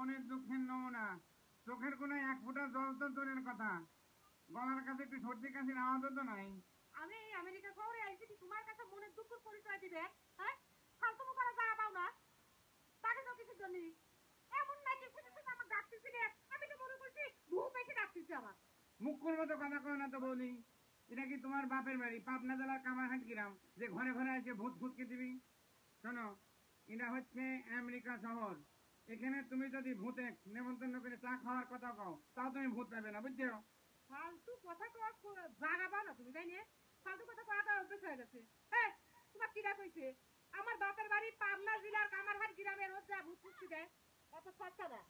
মনের দুঃখের নমুনা। চোখের কোনায় এক ফোঁটা জল তো দূরের কথা, গলার কাছে একটু সর্দি কাশির আওয়াজও তো নাই। আমি এই আমেরিকা শহরে আইছি কি তোমার কাছে মনের দুঃখের পরিচয় দিবে? হ্যাঁ, ফালতু করা যা পাও না তাকে তো কিছু জন্য এমন নাকি শুধু তুমি আমাকে ডাকতেছিলে, আমি তো মনে করছি ভূত এসে ডাকতেছে আমার। মুখের মতো কথা কয় না তো বলি। এটা কি তোমার বাপের বাড়ি পাবনা জেলার কামারহাট গ্রাম যে ঘরে ঘরে আছে ভূত ফুটকে দিবি? শোনো, এটা হচ্ছে আমেরিকা শহর। এখানে তুমি যদি ভূতে নেমন্তন্ন করে চা খাওয়ার কথা কও তাও তুমি ভূত পাবে না, বুঝছো? ফালতু কথা কওয়া জায়গা পাও না তুমি, তাই না? ফালতু কথা কওয়াটা অভ্যেস হয়ে গেছে। হ্যাঁ, তোমার কিরা কইছে আমার বাপের বাড়ি পাবনা জেলার কামারহাট গ্রামের হচ্ছে ভূত ফুটকি দেয়, অত সস্তা না।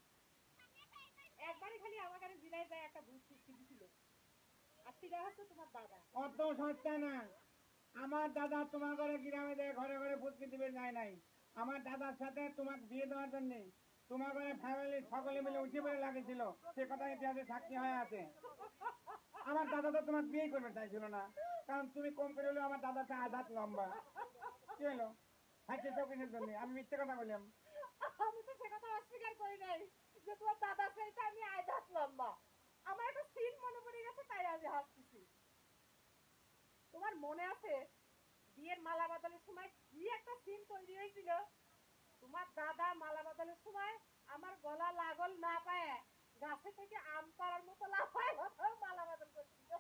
একবারই খালি আমার কাছে জেলায় যায় একটা ভূত ফুটকি দিছিল, আর সেটা হচ্ছে তোমার দাদা। অত সস্তা না। আমার দাদা তোমার ঘরে গ্রামে দেয় ঘরে ঘরে ফুটকি দিবে যায় নাই। আমার দাদার সাথে তোমাকে বিয়ে দেওয়ার জন্য তোমার ঘরে ফ্যামিলি সকলে মিলে উঠে পড়ে লাগেছিল, সে কথা ইতিহাসে সাক্ষী হয়ে আছে। আমার দাদা তো তোমাকে বিয়ে করবে চাইছিল না, কারণ তুমি কম করে হলেও আমার দাদার সাথে আঘাত লম্বা। কি হলো হাসছে চৌকিসের জন্য? আমি মিথ্যে কথা বললাম? আমি তো সে কথা অস্বীকার করি নাই যে তোমার দাদা চাইতে আমি আঘাত লম্বা। আমার একটা সিন মনে পড়ে গেছে তাই আমি হাসতেছি। তোমার মনে আছে বিয়ের মালা বদলের সময় কি একটা সিন তৈরি হয়েছিল? তোমার দাদা মালা বদলের সময় আমার গলা লাগল না পায় গাছে থেকে আম পাড়ার মতো লাফায় মালা বদল করছিল।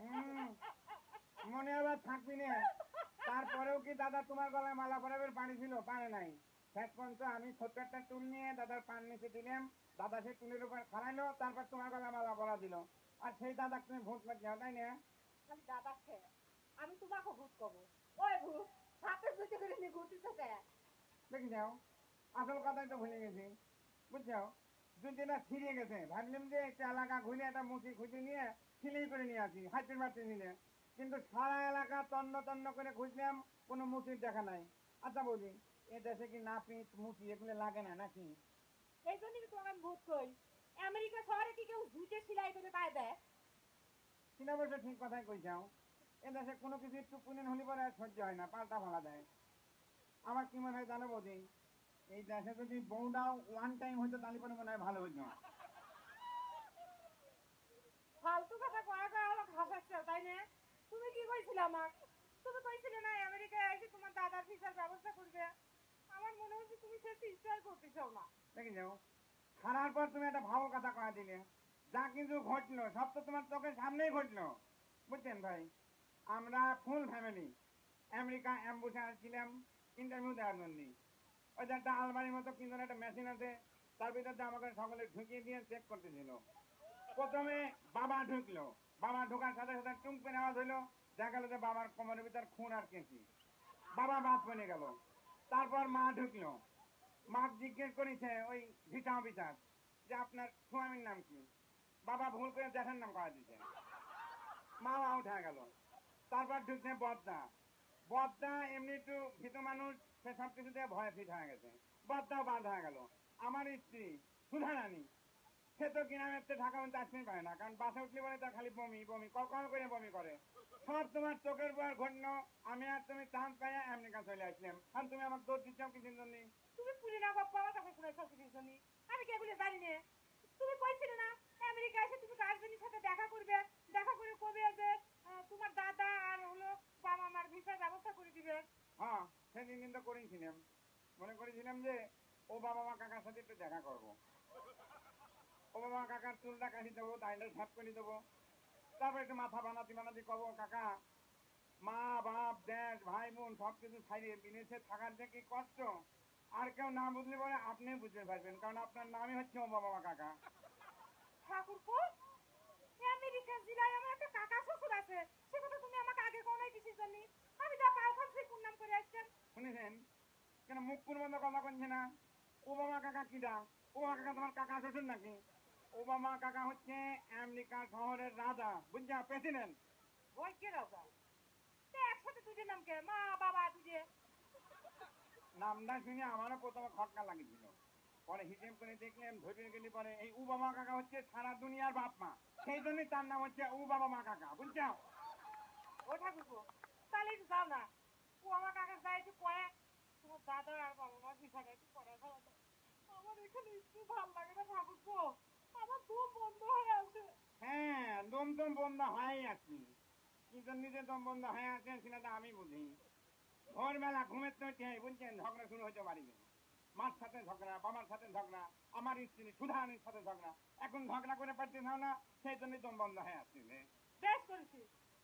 মনে আবার থাকবি না। তারপরেও কি দাদা তোমার গলায় মালা পরাবের পানি ছিল? পারে নাই। শেষ পর্যন্ত আমি ছোট্ট একটা টুল নিয়ে দাদার পান নিচে দিলাম, দাদা সেই টুলের উপর খাড়াইলো, তারপর তোমার গলায় মালা পরা দিল। আর সেই দাদা তুমি ভূত করতে যাও, তাই না? খালি দাদা খেয়ে আমি তোমাকে ভূত কবো? ওই ভূত হাতে বুঝতে করে নি ঘুরতেছে। দেখি যাও, আসল কথাই তো ভুলে গেছি, বুঝছো? জুতিটা ছিঁড়ে গেছে, ভাবলাম যে একটা এলাকা ঘুরে একটা মুখি খুঁজে নিয়ে সিলাই করে নিয়ে আসি হাইটের বাড়তে নিলে, কিন্তু সারা এলাকা তন্ন তন্ন করে খুঁজলাম, কোনো মুচির দেখা নাই। আচ্ছা বলি, এ দেশে কি নাপিত মুচি এগুলো লাগে না নাকি? এই জন্যই তোমাকে আমি ভূত কই। আমেরিকা শহরে কি কেউ জুটে সেলাই করে পায় দেয়? কিনা বলছো, ঠিক কথাই কইছাও। এ দেশে কোনো কিছু একটু পুলিন হলি পরে আর সহ্য হয় না, পাল্টা ভাঙা দেয়। আমার কি মনে হয় জানো বৌদি, এই দেশে যদি বউটাও ওয়ান টাইম হইতো তাহলে পরে মনে হয় ভালো হইতো। ফালতু কথা কয়া কয়া আমাকে হাসাচ্ছ, তাই না? তুমি কি কইছিলে আমার? তুমি কইছিলে না আমেরিকায় এসে তোমার দাদার ভিসার ব্যবস্থা করবে। আমার মনে হচ্ছে তুমি সে চেষ্টাই করতে চাও না। দেখে যাও, খারার পর তুমি একটা ভালো কথা কয়া দিলে। যা কিছু ঘটলো সব তো তোমার চোখের সামনেই ঘটলো, বুঝছেন ভাই? আমরা ফুল ফ্যামিলি আমেরিকা অ্যাম্বুসে আসছিলাম ইন্টারভিউ দেওয়ার জন্য। ওই যে একটা আলমারির মতো কিন্তু একটা মেশিন আছে, তার ভিতরে আমাকে সকলে ঢুকিয়ে দিয়ে চেক করতেছিল। প্রথমে বাবা ঢুকলো, বাবা ঢোকার সাথে সাথে টুমপে আওয়াজ হইলো, দেখা গেল যে বাবার কোমরের ভিতর খুন আর কেঁচি, বাবা বাদ বনে গেল। তারপর মা ঢুকলো, মা জিজ্ঞেস করেছে ওই ভিটা অফিসার যে আপনার স্বামীর নাম কি? বাবা ভুল করে জ্যাঠার নাম করা দিচ্ছে, মা উঠা গেল। তারপর ঢুকছে বদ্দা, বদ্দা এমনি একটু ভীত মানুষ, সে সব কিছু দিয়ে ভয় ফিট হয়ে গেছে, বদ্দাও বাদ হয়ে গেল। আমার স্ত্রী সুধারানী, সে তো গ্রামের ঢাকা মধ্যে আসতেই পারে না, কারণ বাসে উঠলে বলে তার খালি বমি বমি কখন করে বমি করে। সব তোমার চোখের পর ঘটল। আমি আর তুমি চান্স পাইয়া আমেরিকা চলে আসলাম, আর তুমি আমার দৌড় দিচ্ছ কিছুর জন্য। তুমি পুরি না বাপ্পা আমার কাছে শুনেছ কিছুর জন্য? আমি কে বলে জানি না। তুমি কইছিলে না আমেরিকা এসে তুমি গার্জেনের সাথে দেখা করবে, দেখা করে কবে যে তোমার দাদা আর হলো বাবা মার ভিসার ব্যবস্থা করে দিবে। হ্যাঁ, সেদিন কিন্তু করেছিলাম, মনে করেছিলাম যে ও বাবা মা কাকার সাথে একটু দেখা করবো। ও বাবা কাকার চুলটা কাটি দেবো, দাইটা সাফ করে দেবো, তারপর একটু মাথা বানাতে বানাতে কব কাকা মা বাপ দেশ ভাই বোন সবকিছু ছাড়িয়ে বিদেশে থাকার যে কি কষ্ট, আর কেউ না বুঝলে পরে আপনি বুঝতে পারবেন, কারণ আপনার নামই হচ্ছে ও বাবা মা কাকা। ঠাকুরপো, আমেরিকা জেলায় আমার একটা কাকা শ্বশুর আছে, সে কথা তুমি আমাকে আগে কোন কিছুর জন্য? আমি যা পাও খাচ্ছি নাম করে আসছেন। শুনেছেন কেন মুখ বন্ধ কথা বলছে না? ওবামা কাকা কিডা? ওবামা কাকা তোমার কাকা শ্বশুর নাকি? ওবামা কাকা হচ্ছে আমেরিকা শহরের রাজা, বুঝছা, প্রেসিডেন্ট। ওই কে রাজা? একসাথে দুজের নাম কে? মা বাবা দুজে? নামটা শুনে আমারও প্রথমে খটকা লাগিয়েছিল, পরে হিসেব করে দেখলেন ধরে গেলি পরে এই ওবামা কাকা হচ্ছে সারা দুনিয়ার বাপ মা, সেই জন্যই তার নাম হচ্ছে ওবামা মা কাকা, বুঝছো? ও ঠাকুরপো, তাহলে একটু যাও না, ও আমার কাকা যায় একটু কয়ে তোমার দাদা আর বাবা মার ভিসাটা একটু করে ফেলা। আমার এখানে একটু ভালো লাগে না ঠাকুরপো। হ্যাঁ দম টম বন্ধ হয়ে আছি, কিন্তু নিজে দম বন্ধ হয়ে আছে সেটা আমি বুঝি। ভোরবেলা ঘুমের তো বুঝছেন ঝগড়া শুরু হইতে পারিনি, মার সাথে ঝগড়া, বাবার সাথে ঝগড়া, আমার স্ত্রী সুধানির সাথে ঝগড়া, এখন ঝগড়া করে পারতে না, সেই জন্যই দম বন্ধ হয়ে আসছি। বেশ করেছি,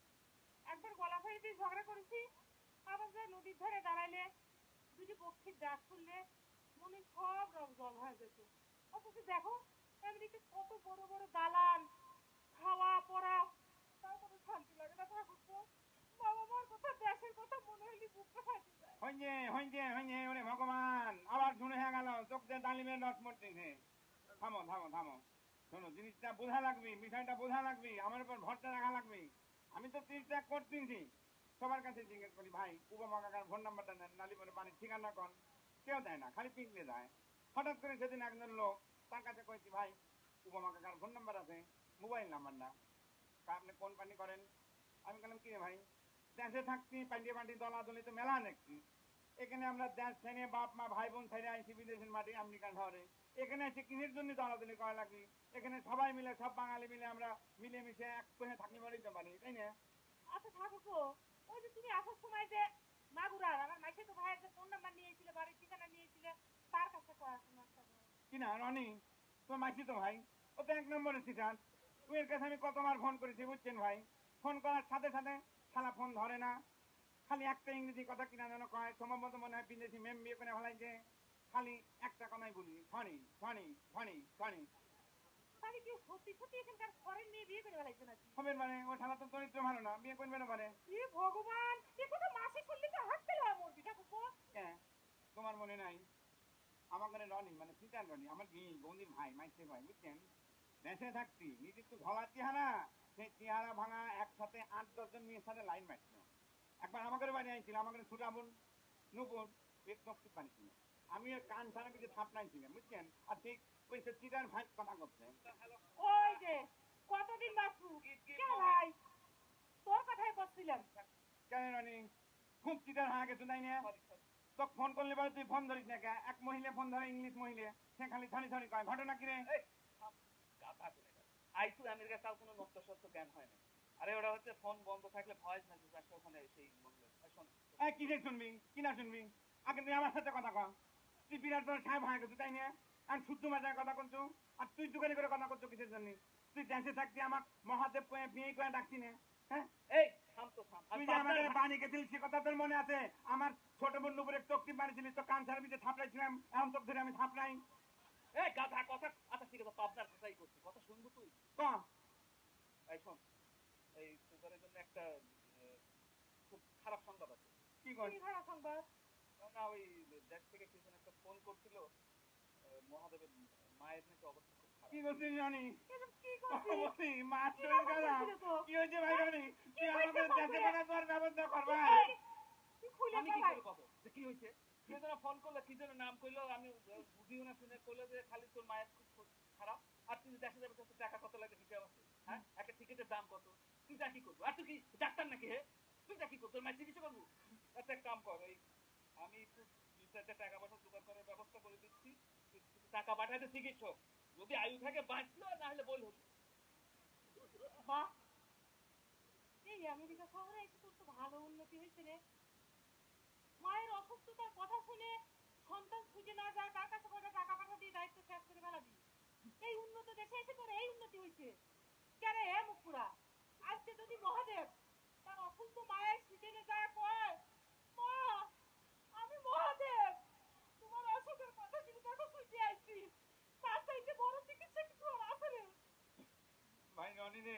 একবার গলা ফাই দিয়ে ঝগড়া করেছি, আবার যা নদীর ধারে দাঁড়াইলে দুটি পক্ষীর ডাক শুনলে মনে সব রং জল হয়ে যেত। অথচ দেখো এমনিতে কত বড় বড় দালান, খাওয়া পড়া, তাও কোনো শান্তি লাগে না। ঠাকুর বাবা মার কথা, দেশের কথা মনে হইলে বুকটা ফাটে যায়। হইছে ওরে ভগবান, আবার শুরু হয়ে গেল, চোখ দিয়ে ডালিমের রস মরতেছে। থামো থামো থামো, শোনো জিনিসটা বোঝা লাগবে, বিষয়টা বোঝা লাগবে, আমার উপর ভরসা রাখা লাগবে। আমি তো ত্যাগ করতেছি, সবার কাছে জিজ্ঞেস করি ভাই উপমা কাকার ফোন নাম্বারটা নেন, নালিপুরে পানির ঠিকানা কন, কেউ দেয় না, খালি পিকলে যায়। হঠাৎ করে সেদিন একজন লোক, তার কাছে কয়েছি ভাই উপমা কাকার ফোন নাম্বার আছে, মোবাইল নাম্বার না, আপনি কোন পানি করেন? আমি বললাম কি রে ভাই, দেশে থাকছি পান্ডি দলাদলি তো মেলা দেখছি, এখানে আমরা দেশ ছেড়ে বাপ মা ভাই বোন ছেড়ে আইছি বিদেশের মাটি আমেরিকান শহরে, এখানে এসে কিসের জন্য দলাদলি করা লাগবে? এখানে সবাই মিলে, সব বাঙালি মিলে আমরা মিলেমিশে এক পেহে থাকি বলিতে পারি, তাই না? আচ্ছা ঠাকুরপো, ওই যে তুমি আসার সময় যে মাগুরার আমার মাইসে তো ভাইয়ের যে ফোন নাম্বার নিয়েছিলে, বাড়ির ঠিকানা নিয়েছিলে, তার কাছে পড়াশোনা কি না রনি, তোর মাসি তো ভাই, ও তো এক নম্বরের সিটার, তুই এর কাছে আমি কতবার ফোন করেছি বুঝছেন ভাই, ফোন করার সাথে সাথে শালা ফোন ধরে না, খালি একটা ইংরেজি কথা কিনা যেন কয়, সম্ভবত মনে হয় বিদেশি মেম বিয়ে করে ফেলাইছে, খালি একটা কথাই বলি ফানি ফানি ফানি ফানি। তাহলে কি সত্যি সত্যি এখানকার ফরেন নিয়ে বিয়ে করে ফেলাইছে নাকি? হবে মানে, ও শালা তো চরিত্র ভালো না, বিয়ে করবে না পারে। এ ভগবান, এ কথা মাসি শুনলে তো হাসতে লয় মরবি ঠাকুরপো। হ্যাঁ, তোমার মনে নাই আমার ঘরে রনি মানে সিটার রনি, আমার বন্দির ভাই মাইসে ভাই বুঝছেন, দেশে থাকতি নিজের তো ধলা চেহারা, সেই চেহারা ভাঙা একসাথে 8-10 জন মেয়ের সাথে লাইন মারছিল। একবার আমাদের বাড়ি আইছিল, আমাদের ছুটাবুন নুপুর এক নকশি পানিছিল, আমি ওর কান ছাড়া কিছু থাপ নাইছিলাম বুঝছেন, আর ঠিক ওই সে চিটার ভাই কথা করছে। ওই যে কতদিন বাসু কে ভাই, তোর কথাই বলছিলাম। কেন রনি খুব চিটার হয়ে গেছে তাই না? তো ফোন করলে বলে তুই ফোন ধরিস না কে? এক মহিলা ফোন ধরে, ইংলিশ মহিলা, সে খালি ধরি ধরি কয় ঘটনা কিরে? আইসু আমেরিকা তাও কোনো নত্য সত্য জ্ঞান হয় না। আরে ওরা হচ্ছে ফোন বন্ধ থাকলে ভয়েস মেসেজ আসে ওখানে, সেই কিসে শুনবি কি না শুনবি, আগে তুই আমার সাথে কথা কর, তুই বিরাট বড় সাহেব হয়ে গেছো তাই না? আমি শুদ্ধ ভাষায় কথা করছো, আর তুই দোকানে করে কথা করছো কিসের জন্য? তুই দেশে থাকতে আমার মহাদেব কয়ে বিয়ে করে ডাকছি না? হ্যাঁ এই থাম তো থাম। তুই যে আমাদের বাড়ি গেছিলি সে কথা তোর মনে আছে? আমার ছোট বোন উপরে চোখটি মারিছিলি, তো কান ছাড়া ভিতরে থাপড়াইছিলাম, এখন চোখ ধরে আমি থাপড়াই। এই গাধা কথা, আচ্ছা ঠিক আছে পাবনার ভাষাই করছি, কথা শুনবো তুই? ক এই শোন, এই তোদের জন্য একটা খুব খারাপ সংবাদ আছে। কি কর? কি খারাপ সংবাদ? না ওই দেশ থেকে কিছু একটা ফোন করছিল, মহাদেবের মায়ের নাকি অবস্থা খুব খারাপ। কি করছিস জানি? কি করছিস? মা শরীর খারাপ, কি হয়েছে ভাই জানি? তুই আমাদের দেশে পাঠানোর ব্যবস্থা কর ভাই। আমি কি করে পাবো যে কি হয়েছে? কে যেন ফোন করলো, কি যেন নাম কইলো, আমি বুঝিও না, শুনে কইলো যে খালি তোর মায়ের খুব খারাপ, আর তুই দেশে যাবে, তোর টাকা কত লাগে হিসাব আছে? হ্যাঁ, একটা টিকিটের দাম কত? তুই যা কি করবো? আর তুই কি ডাক্তার নাকি? হে, তুই যা কি করবো? তোর মায়ের চিকিৎসা করবো? আচ্ছা এক কাম কর, ওই আমি একটু 2-4 টাকা পয়সা জোগাড় করার ব্যবস্থা করে দিচ্ছি, তুই টাকা পাঠাতে চিকিৎসক, যদি আয়ু থাকে বাঁচলো, না হলে বল হলো। বাহ, এই আমেরিকা শহরে এসে তোর তো ভালো উন্নতি হয়েছে রে। মায়ের অসুস্থতার কথা শুনে সন্তান খুঁজে না যায়, তার কাছে কয়টা টাকা পাঠা দিয়ে দায়িত্ব শেষ করে ফেলাবি। এই উন্নত দেশে এসে তোর এই উন্নতি হয়েছে কেন? হে মুখপুরা, আজকে যদি মহাদেব তার অসুস্থ মায়ের সিজনে যায় কয়, মা আমি মহাদেব, তোমার অসুখের কথা শুনে দেখো খুঁজে আসছি, তার চাইতে বড় চিকিৎসা কিছু আর আছে রে? ভাই রনি রে,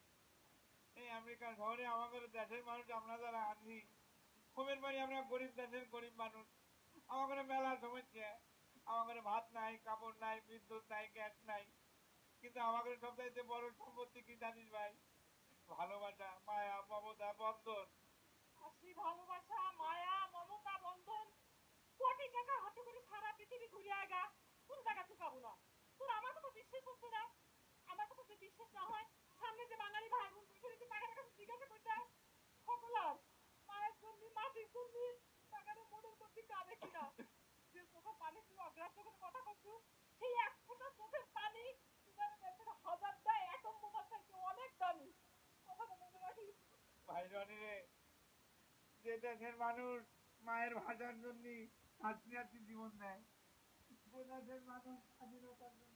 এই আমেরিকা শহরে আমাদের দেশের মানুষ আমরা যারা আছি, খুবের বাড়ি আমরা গরিব দেশের গরিব মানুষ, আমাদের মেলা সমস্যা, আমাদের ভাত নাই, কাপড় নাই, বিদ্যুৎ নাই, গ্যাস নাই, কিন্তু আমাদের সবচাইতে বড় সম্পত্তি কি জানিস ভাই? ভালোবাসা, মায়া, মমতা, বন্ধন। আর সেই ভালোবাসা, মায়া, মমতা, বন্ধন কোটি টাকা হাতে করে সারা পৃথিবী ঘুরে আয়গা, কোন টাকা চুকাবো না? তোর আমার কথা বিশ্বাস হচ্ছে না? আমার কথা যদি বিশ্বাস না হয়, সামনে যে বাঙালি ভাই বোন বসে রয়েছে টাকার কাছে জিজ্ঞাসা করতে সকলার মায়ের জন্য, মাটির জন্য টাকার মনের মধ্যে কাঁদে কিনা? যে চোখের পানি তুই অগ্রাহ্য করে কথা করছু, সেই এক ফোঁটা চোখের পানি তুই 1000 দেয় এক মোটা চাইতে দেশের মানুষ মায়ের ভাষার জন্য হাসি হাসি জীবন দেয়, দেশের মানুষ স্বাধীনতার জন্য